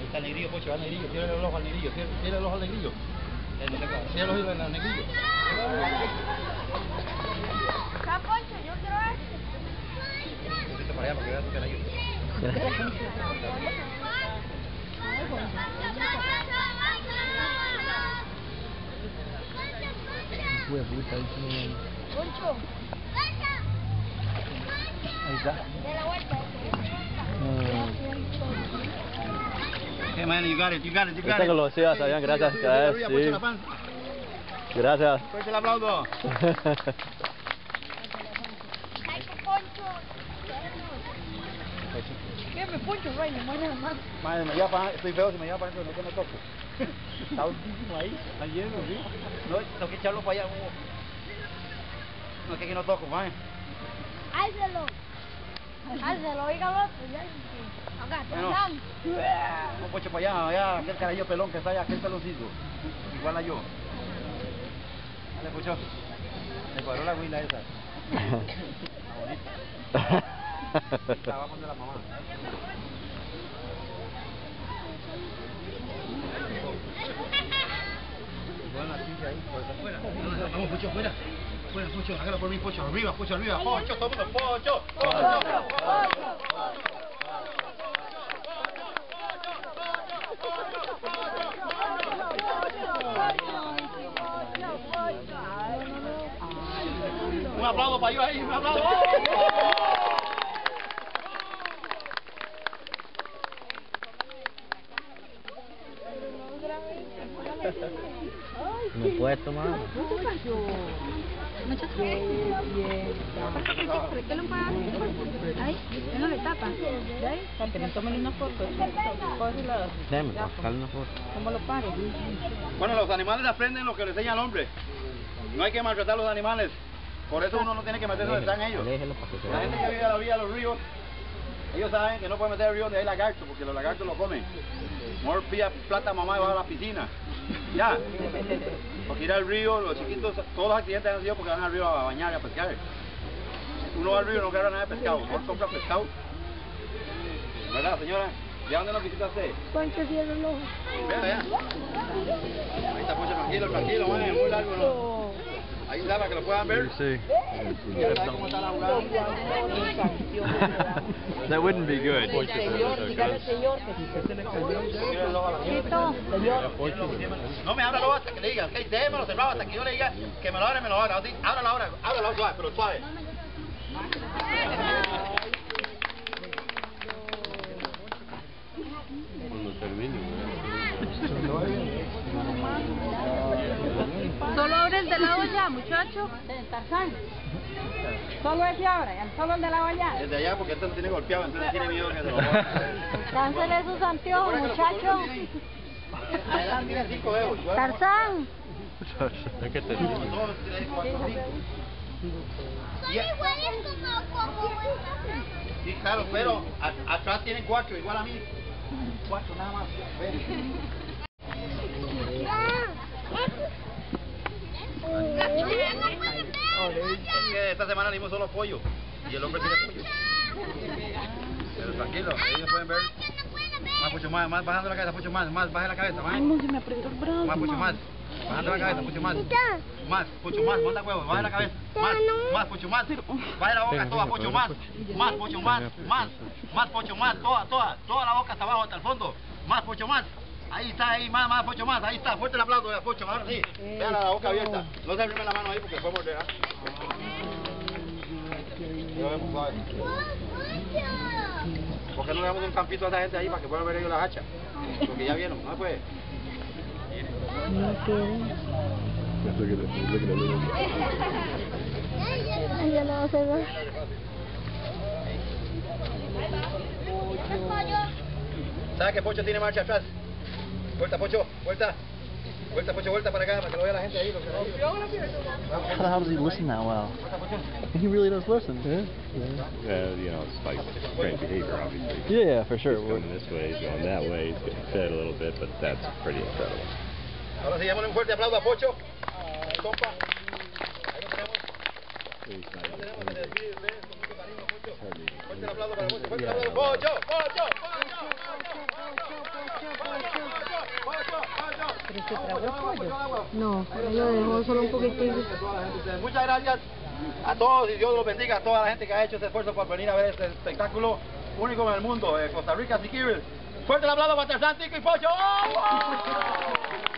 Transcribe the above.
Está el negrillo, Pocho, al negrillo, tira el ojo al negrillo, tira el ojo al negrillo. Tira el ojo al negrillo. Acá, Pocho, yo quiero este. Vete para allá para que veas tu peladillo. Poncho. Ahí está. De la vuelta. Okay, man, you got it. Esta que lo decía, Fabián, gracias. Sí. Gracias. Fuerte el aplauso. ¿Qué me Poncho, güey? Me muere más. Madre, me lleva para, estoy feo, si me lleva para adentro, no que no toco. Está hundísimo ahí, está lleno, ¿sí? No, tengo que echarlo para allá, no es que aquí no toco, madre. Álzalo, oígalo, pues ya. Acá, Tarzán. Un Pocho para allá, aquel carajillo pelón que está allá, aquel peloncito. Igual a yo. Dale, Pocho. Le cuadró la huila esa. Bonita. Vamos de la mamá. Bueno, la silla ahí, por afuera. Vamos, Pocho, afuera. Fuera, Pocho, hágalo por mí, Pocho. Arriba, Pocho, arriba. Pocho, todo el mundo, Pocho. Un aplauso para yo ahí, un aplauso. No puedes tomar. Muchas gracias. ¿Por qué lo pagas? Ahí, él no le tapa. ¿Ahí? Para que me tomen una foto. Déjame, sacarle una foto. ¿Cómo lo pares? Bueno, los animales aprenden lo que le enseña al hombre. No hay que maltratar a los animales. Por eso uno no tiene que meterse donde están ellos. La gente que vive a la orilla de los ríos, ellos saben que no pueden meter el río donde hay lagartos, porque los lagartos lo comen. Mejor pilla plata mamá y va a la piscina. Ya. Porque ir al río, los chiquitos, todos los accidentes han sido porque van al río a bañar y a pescar. Uno va al río y no agarra nada de pescado. Mejor compra pescado. ¿Verdad, señora? ¿Ya dónde nos visita usted? Poncho, cierra el ojo. Vea, vea. Ahí está, Pocho, tranquilo, man, es muy largo, ¿no? Ahí está, para que lo puedan ver. Sí. Ya saben cómo está la jugada. That wouldn't be good. No me abra hasta que le diga, ok, déjemelo cerrado hasta que yo le diga que me lo abra, me lo abra. Ábralo suave, pero suave. Cuando termine. Solo abre el de la olla, muchacho. Tarzán. Solo ese ahora, solo el de la olla. Desde allá porque esto tiene golpeado, entonces tiene miedo que se lo Cáncele sus anteojos, muchacho. Tiene 5 dedos. Tarzán. Es que termine. Son iguales como Sí, claro, pero atrás tienen 4, igual a mí. 4 nada más. Es que esta semana le dimos solo pollo y el hombre quiere pollo. Pero tranquilo, ahí pueden ver. Más, Pocho, más, bajando la cabeza, Pocho, más, baje la cabeza, más. Ay, no, se me apretó el brazo. Más, Pocho, más. Bajando la cabeza, Pocho, más. Pocho, más, monta huevo, baje la cabeza. Más, Pocho, más. Baje la boca toda, Pocho, más. Pocho, más. Pocho, más, toda la boca hasta abajo, hasta el fondo. Más, Pocho, más. Ahí está, ahí, más, Pocho, más. Ahí está, fuerte el aplauso, Pocho, ahora sí. Vean la boca abierta. No se abrime la mano ahí porque después morderá. ¿Por qué no le damos un campito a esa gente ahí para que puedan ver ellos las hachas? Porque ya vieron, ¿no pues? No quieren. Ya no se va. ¿Sabes que Pocho tiene marcha atrás? Vuelta, Pocho, vuelta. Vuelta, Pocho, vuelta para acá, para que lo vea la gente ahí. How the hell does he listen that well? He really does listen. You know, it's like strange behavior, obviously. Yeah, for sure. He's going this way, he's going that way, he's getting fed a little bit, but that's pretty incredible. Ahora sí, démosle un fuerte aplauso a Pocho. Compa. Ahí lo tenemos. He's not Ahí lo tenemos en el vídeo, ¿ves? Con mucho cariño, Pocho. hardly. Fuerte el aplauso para Pocho. Fuerte el aplauso. Pocho. ¿Se tragó el pollo? No, él lo dejó solo un poquitito. Muchas gracias a todos y Dios los bendiga a toda la gente que ha hecho ese esfuerzo por venir a ver este espectáculo único en el mundo, Costa Rica Siquirres. Fuerte el aplauso para Tarzán, Tico y Pocho. ¡Oh!